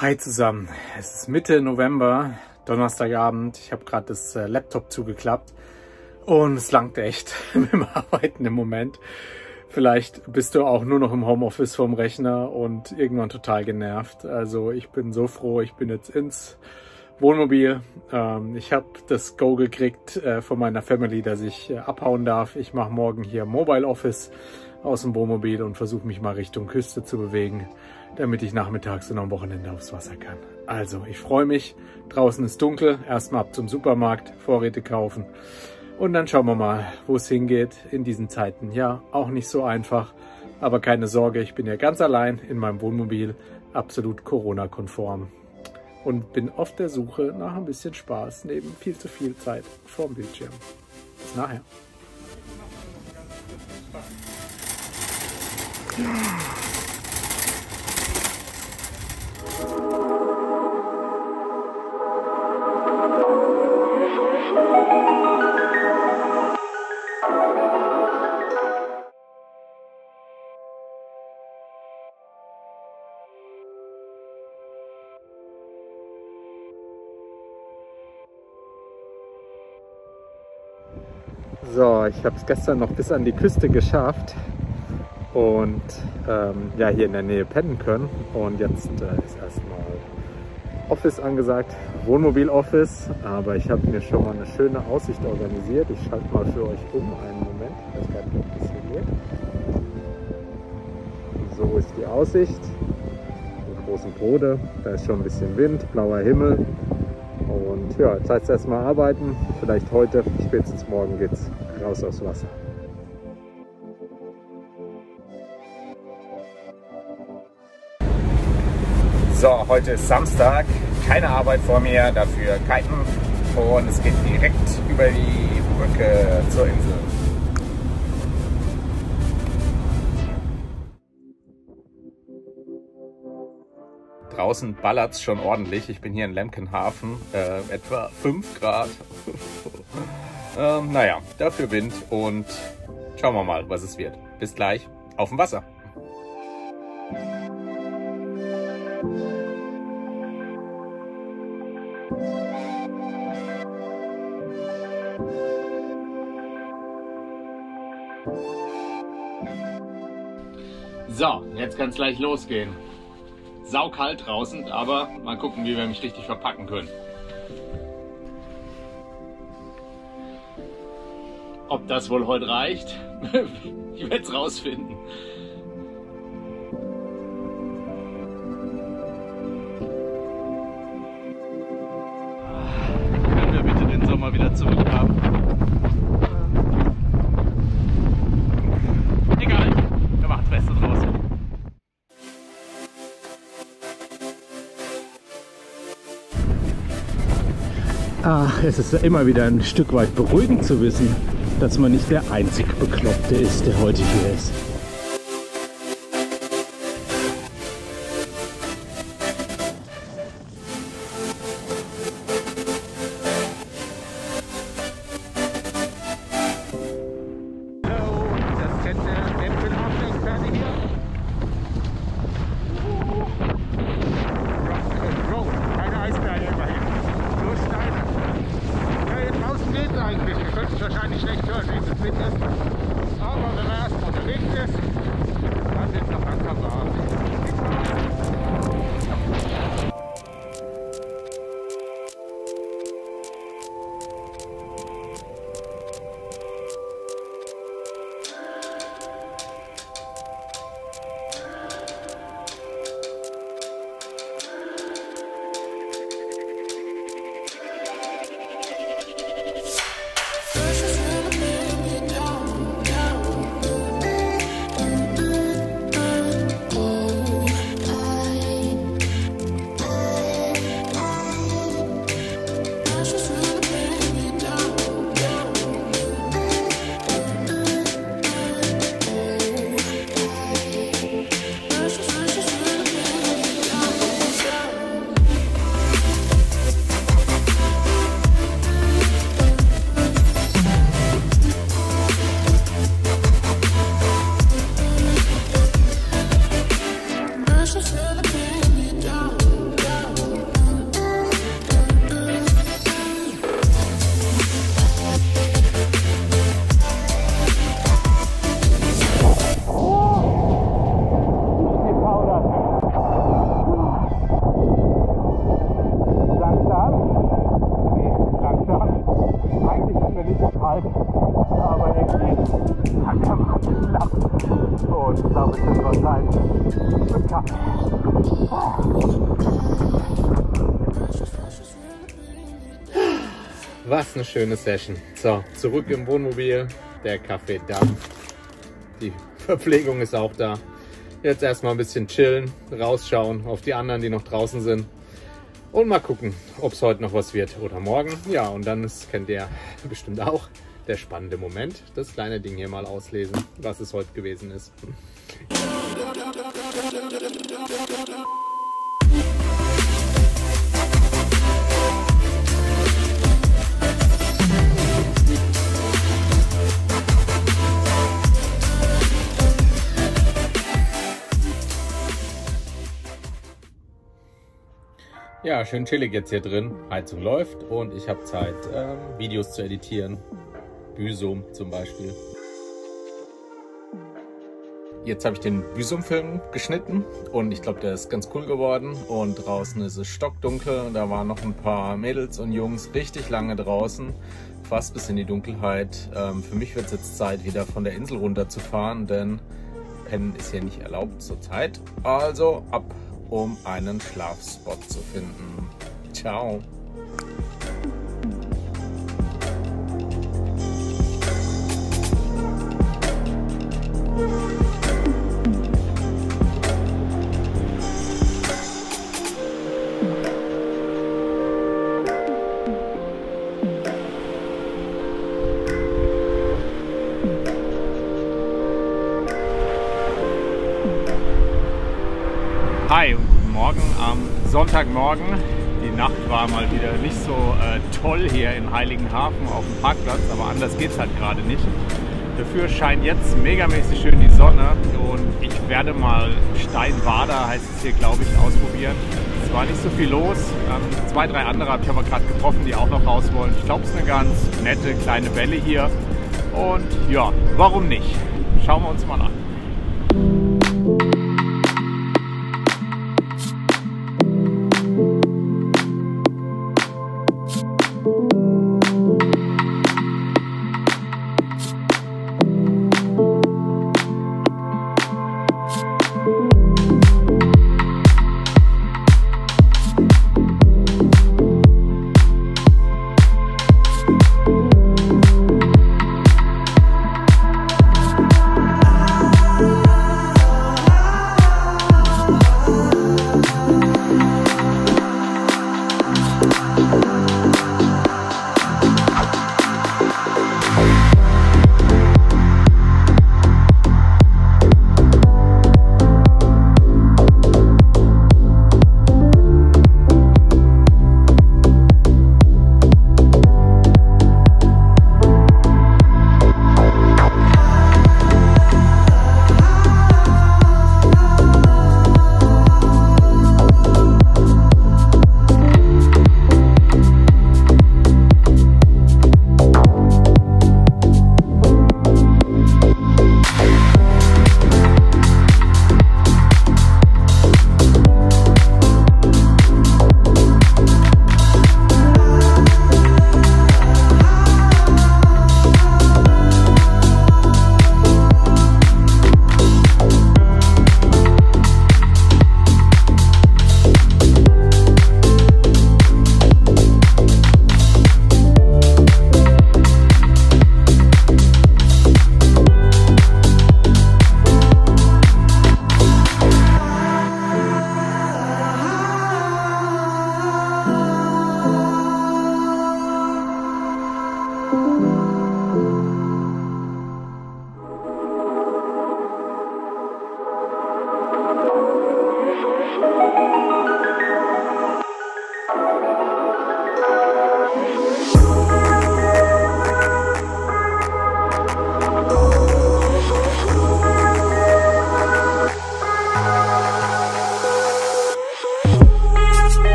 Hi zusammen, es ist Mitte November, Donnerstagabend. Ich habe gerade das Laptop zugeklappt und es langt echt mit dem Arbeiten im Moment. Vielleicht bist du auch nur noch im Homeoffice vorm Rechner und irgendwann total genervt. Also ich bin so froh, ich bin jetzt ins Wohnmobil. Ich habe das Go gekriegt von meiner Family, dass ich abhauen darf. Ich mache morgen hier Mobile Office aus dem Wohnmobil und versuche mich mal Richtung Küste zu bewegen, damit ich nachmittags und am Wochenende aufs Wasser kann. Also, ich freue mich. Draußen ist dunkel. Erstmal ab zum Supermarkt, Vorräte kaufen. Und dann schauen wir mal, wo es hingeht in diesen Zeiten. Ja, auch nicht so einfach. Aber keine Sorge, ich bin ja ganz allein in meinem Wohnmobil, absolut Corona-konform. Und bin auf der Suche nach ein bisschen Spaß neben viel zu viel Zeit vorm Bildschirm. Bis nachher. So, ich habe es gestern noch bis an die Küste geschafft und ja, hier in der Nähe pennen können. Und jetzt ist erstmal Office angesagt, Wohnmobil-Office. Aber ich habe mir schon mal eine schöne Aussicht organisiert. Ich schalte mal für euch um. Einen Moment, ich weiß gar nicht, ob das hier geht. So ist die Aussicht. Im großen Brode, da ist schon ein bisschen Wind, blauer Himmel. Und ja, jetzt heißt es erstmal arbeiten. Vielleicht heute, spätestens morgen geht's raus aufs Wasser. So, heute ist Samstag, keine Arbeit vor mir, dafür kiten und es geht direkt über die Brücke zur Insel. Draußen ballert es schon ordentlich. Ich bin hier in Lemkenhafen, etwa 5 Grad. Naja, dafür Wind und schauen wir mal, was es wird. Bis gleich auf dem Wasser. So, jetzt kann es gleich losgehen. Saukalt draußen, aber mal gucken, wie wir mich richtig verpacken können. Ob das wohl heute reicht? Ich werde es rausfinden. Können wir bitte den Sommer wieder zurückhaben? Egal, wir machen das Beste draus. Ach, es ist immer wieder ein Stück weit beruhigend zu wissen, dass man nicht der einzig Bekloppte ist, der heute hier ist. Wahrscheinlich schlecht hören, wenn es mit ist. Aber wenn man erstmal unterwegs ist, super Zeit für Kaffee. Was eine schöne Session. So, zurück im Wohnmobil. Der Kaffee da. Die Verpflegung ist auch da. Jetzt erstmal ein bisschen chillen, rausschauen auf die anderen, die noch draußen sind. Und mal gucken, ob es heute noch was wird oder morgen. Ja, und dann ist, kennt ihr bestimmt auch, der spannende Moment. Das kleine Ding hier mal auslesen, was es heute gewesen ist. Ja, schön chillig jetzt hier drin. Heizung läuft und ich habe Zeit, Videos zu editieren. Büsum zum Beispiel. Jetzt habe ich den Büsum-Film geschnitten und ich glaube, der ist ganz cool geworden. Und draußen ist es stockdunkel und da waren noch ein paar Mädels und Jungs richtig lange draußen, fast bis in die Dunkelheit. Für mich wird es jetzt Zeit, wieder von der Insel runterzufahren, denn Pennen ist hier nicht erlaubt zurzeit. Also ab, um einen Schlafspot zu finden. Ciao! Hi und guten Morgen am Sonntagmorgen. Die Nacht war mal wieder nicht so toll hier in Heiligenhafen auf dem Parkplatz, aber anders geht es halt gerade nicht. Dafür scheint jetzt megamäßig schön die Sonne und ich werde mal Steinwader, heißt es hier glaube ich, ausprobieren. Es war nicht so viel los, 2, 3 andere habe ich aber gerade getroffen, die auch noch raus wollen. Ich glaube es ist eine ganz nette kleine Welle hier und ja, warum nicht? Schauen wir uns mal an.